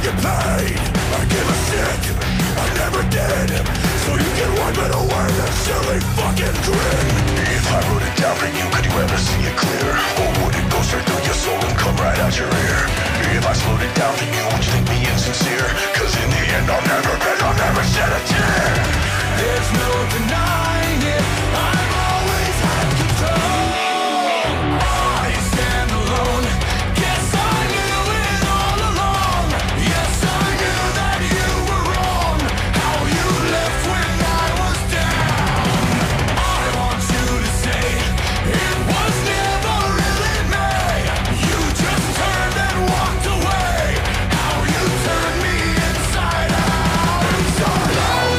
get paid. I give a shit, I never did. So you can wipe it away, that silly fucking grin. If I wrote it down for you, could you ever see it clear? Or would it go straight through your soul and come right out your ear? If I slowed it down for you, would you think me insincere? Cause in the end I'll never beg, I'll never shed a tear. There's no denying it, I've always had control. I stand alone, guess I knew it all along. Yes, I knew that you were wrong, how you left when I was down. I want you to say, it was never really me. You just turned and walked away, how you turned me inside out, inside out.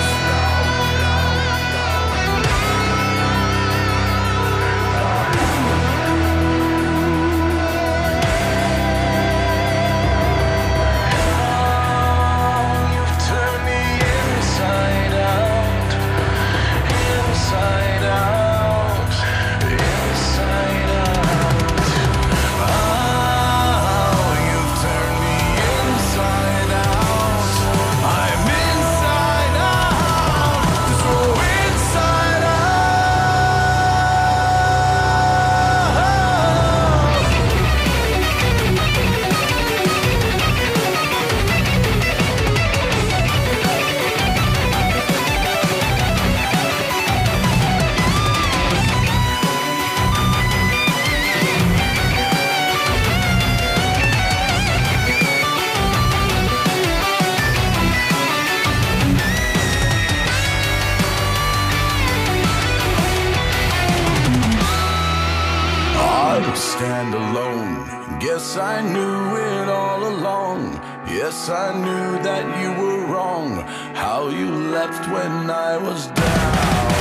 Stand alone. Guess I knew it all along. Yes, I knew that you were wrong, how you left when I was down.